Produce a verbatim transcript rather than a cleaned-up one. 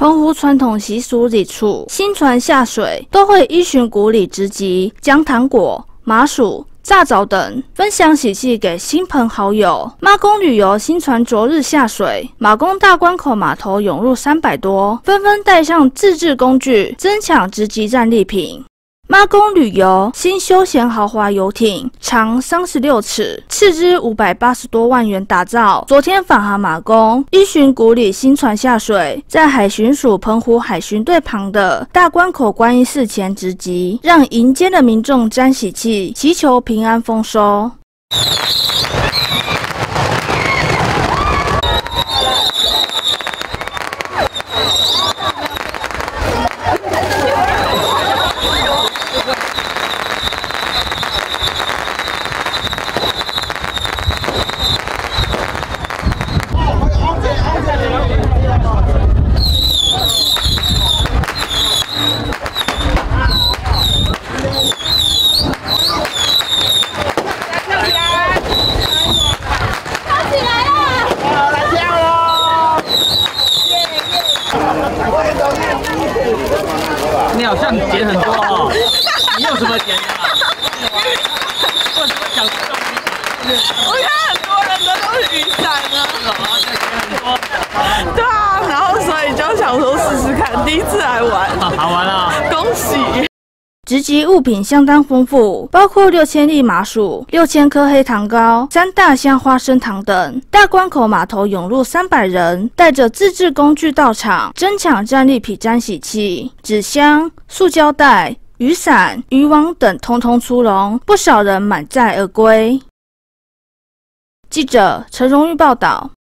澎湖传统习俗里处，新船下水都会依循古礼之吉，将糖果、麻薯、炸枣等分享喜气给亲朋好友。妈宫旅游新船昨日下水，马公大关口码头涌入三百多，纷纷带上自制工具，争抢直击战利品。妈宫旅游新休闲豪华游艇，长三十六尺，斥资五百八十多万元打造。昨天返航马公，依循古礼新船下水，在海巡署澎湖海巡队旁的大关口观音寺前直击，让迎接的民众沾喜气，祈求平安丰收。 你好像捡很多哦，你有什么捡的啊？为什么想这种？ 我看很多人的都是雨伞啊，对啊，然后所以就想说试试看，第一次来玩， 好玩啊！ 恭喜！ 直击物品相当丰富，包括六千粒麻薯、六千颗黑糖糕、三大箱花生糖等。大关口码头涌入三百人，带着自制工具到场，争抢战利品沾喜气。纸箱、塑胶袋、雨伞、渔网等通通出笼，不少人满载而归。记者陈荣玉报道。